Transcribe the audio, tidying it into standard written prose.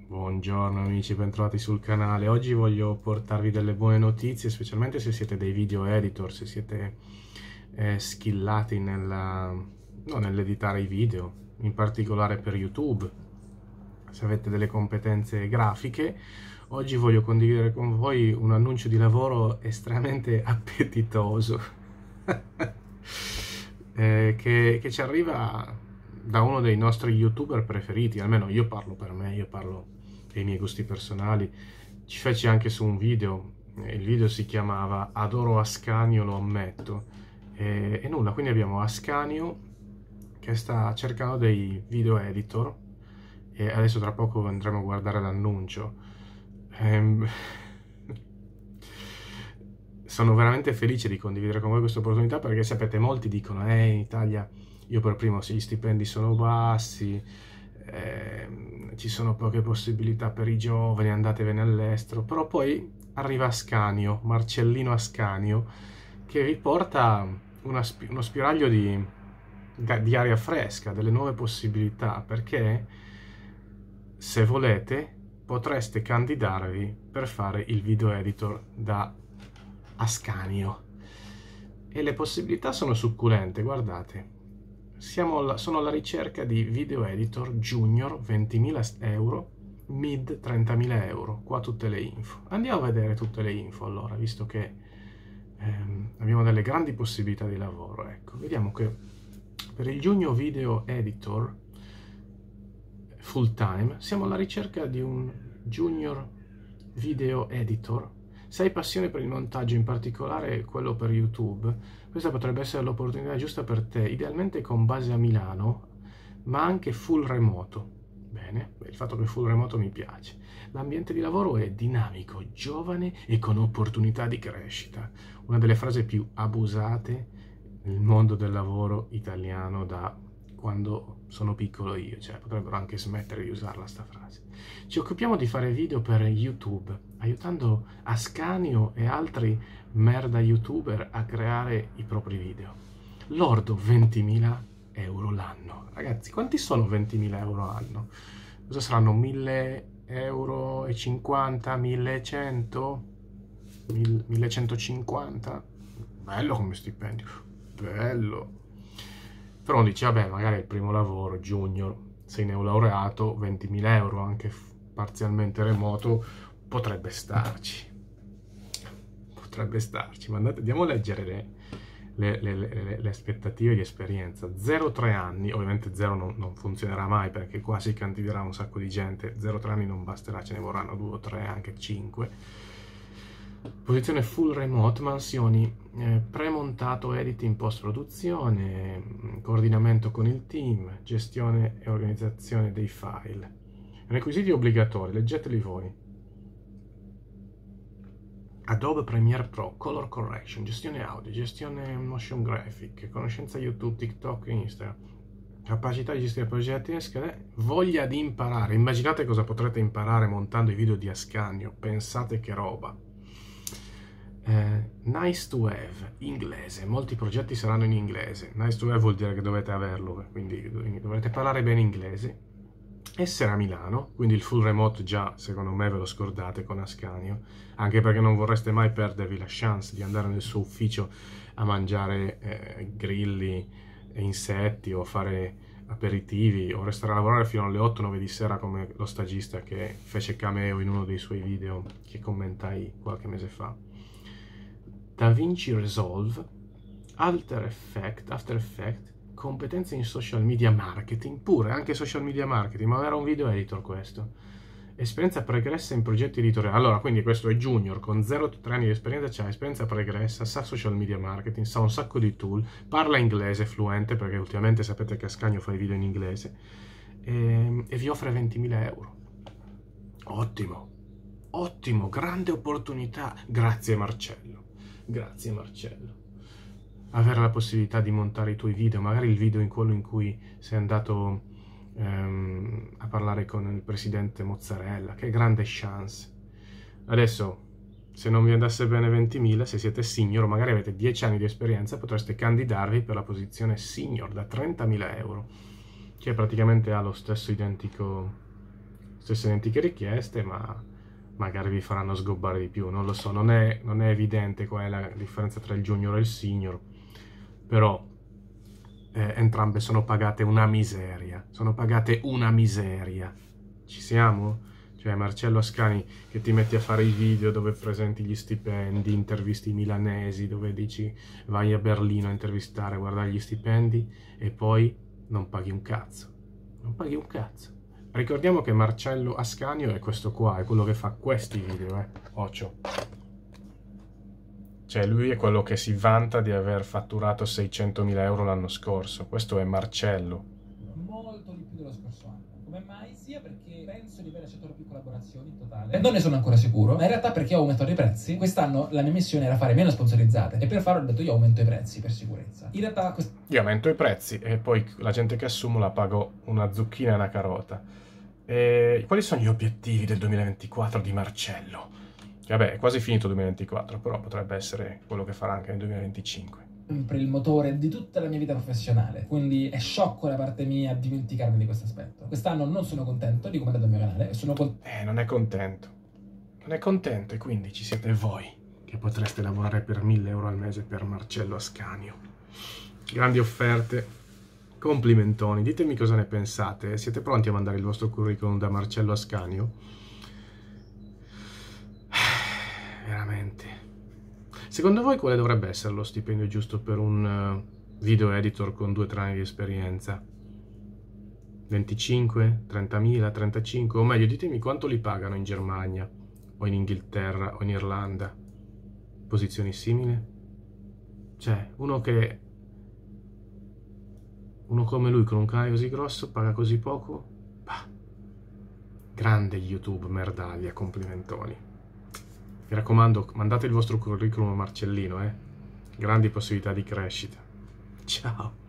Buongiorno amici, bentrovati sul canale. Oggi voglio portarvi delle buone notizie, specialmente se siete dei video editor, se siete skillati nell'editare i video, in particolare per YouTube, se avete delle competenze grafiche. Oggi voglio condividere con voi un annuncio di lavoro estremamente appetitoso che ci arriva da uno dei nostri YouTuber preferiti, almeno io parlo per me, io parlo dei miei gusti personali. Ci feci anche su un video, il video si chiamava Adoro Ascanio, lo ammetto, e nulla, quindi abbiamo Ascanio che sta cercando dei video editor e adesso tra poco andremo a guardare l'annuncio. Sono veramente felice di condividere con voi questa opportunità perché sapete, molti dicono in Italia, io per primo, sì, gli stipendi sono bassi, ci sono poche possibilità per i giovani, andatevene all'estero, però poi arriva Ascanio, Marcellino Ascanio, che vi porta uno spiraglio di aria fresca, delle nuove possibilità, perché se volete potreste candidarvi per fare il video editor da Ascanio e le possibilità sono succulente. Guardate, sono alla ricerca di video editor junior 20.000 euro, mid 30.000 euro. Qua tutte le info. Andiamo a vedere tutte le info allora, visto che abbiamo delle grandi possibilità di lavoro. Ecco, vediamo che per il junior video editor full time siamo alla ricerca di un junior video editor. Se hai passione per il montaggio, in particolare quello per YouTube, questa potrebbe essere l'opportunità giusta per te, idealmente con base a Milano, ma anche full remoto. Bene, il fatto che full remoto mi piace. L'ambiente di lavoro è dinamico, giovane e con opportunità di crescita. Una delle frasi più abusate nel mondo del lavoro italiano da quando sono piccolo io, cioè potrebbero anche smettere di usarla sta frase. Ci occupiamo di fare video per YouTube, aiutando Ascanio e altri merda youtuber a creare i propri video. Lordo 20.000 euro l'anno. Ragazzi, quanti sono 20.000 euro l'anno? Cosa saranno? 1.000 euro e 50, 1.100, 1.150? Bello come stipendio, bello. Però dici, vabbè, magari è il primo lavoro, junior, sei neolaureato, 20.000 euro, anche parzialmente remoto, potrebbe starci. Potrebbe starci, ma andiamo a leggere le aspettative di esperienza. 0-3 anni, ovviamente 0 non funzionerà mai perché qua si candiderà un sacco di gente, 0-3 anni non basterà, ce ne vorranno 2 o 3, anche 5. Posizione full remote, mansioni, premontato, editing, post-produzione, coordinamento con il team, gestione e organizzazione dei file. Requisiti obbligatori, leggeteli voi. Adobe Premiere Pro, Color Correction, gestione audio, gestione motion graphic, conoscenza YouTube, TikTok e Instagram, capacità di gestire progetti e schede, voglia di imparare. Immaginate cosa potrete imparare montando i video di Ascanio, pensate che roba. Nice to have, inglese, molti progetti saranno in inglese. Nice to have vuol dire che dovete averlo, quindi dovrete parlare bene inglese. Essere a Milano, quindi il full remote già secondo me ve lo scordate con Ascanio, anche perché non vorreste mai perdervi la chance di andare nel suo ufficio a mangiare grilli e insetti o fare aperitivi o restare a lavorare fino alle 8-9 di sera come lo stagista che fece cameo in uno dei suoi video che commentai qualche mese fa. DaVinci Resolve, After Effects, competenze in social media marketing, pure anche social media marketing, ma era un video editor questo. Esperienza pregressa in progetti editoriali. Allora, quindi questo è junior, con 0-3 anni di esperienza, c'ha esperienza pregressa, sa social media marketing, sa un sacco di tool, parla inglese fluente, perché ultimamente sapete che Ascanio fa i video in inglese, e vi offre 20.000 euro. Ottimo, ottimo, grande opportunità. Grazie Marcello. Grazie Marcello. Avere la possibilità di montare i tuoi video, magari il video in quello in cui sei andato a parlare con il presidente Mozzarella, che grande chance. Adesso, se non vi andasse bene 20.000, se siete senior, magari avete 10 anni di esperienza, potreste candidarvi per la posizione senior da 30.000 euro, che praticamente ha lo stesso identico stesse identiche richieste, ma magari vi faranno sgobbare di più, non lo so, non è evidente qual è la differenza tra il junior e il senior, però entrambe sono pagate una miseria, ci siamo? Cioè Marcello Ascani che ti metti a fare i video dove presenti gli stipendi, intervisti i milanesi, dove dici vai a Berlino a intervistare, a guardare gli stipendi e poi non paghi un cazzo, non paghi un cazzo. Ricordiamo che Marcello Ascanio è questo qua, è quello che fa questi video, occhio. Cioè lui è quello che si vanta di aver fatturato 600.000 euro l'anno scorso, questo è Marcello. Molto di più dello scorso anno. Come mai? Sia perché penso di aver accettato più collaborazioni in totale. Non ne sono ancora sicuro, ma in realtà perché ho aumentato i prezzi. Quest'anno la mia missione era fare meno sponsorizzate e per farlo ho detto io aumento i prezzi per sicurezza. In realtà io aumento i prezzi e poi la gente che assumo la pago una zucchina e una carota. E quali sono gli obiettivi del 2024 di Marcello? Vabbè, è quasi finito il 2024, però potrebbe essere quello che farà anche nel 2025. Sempre il motore di tutta la mia vita professionale, quindi è sciocco da parte mia dimenticarmi di questo aspetto. Quest'anno non sono contento di come è andato il mio canale, non è contento. Non è contento e quindi ci siete voi che potreste lavorare per 1.000 euro al mese per Marcello Ascanio. Grandi offerte, complimentoni, ditemi cosa ne pensate. Siete pronti a mandare il vostro curriculum da Marcello Ascanio? Veramente. Secondo voi quale dovrebbe essere lo stipendio giusto per un video editor con 2-3 anni di esperienza? 25? 30.000? 35? O meglio, ditemi quanto li pagano in Germania, o in Inghilterra, o in Irlanda. Posizioni simili? Cioè, uno come lui con un canale così grosso paga così poco? Bah. Grande YouTube, merdaglia, complimentoni. Mi raccomando, mandate il vostro curriculum a Marcellino, Grandi possibilità di crescita. Ciao!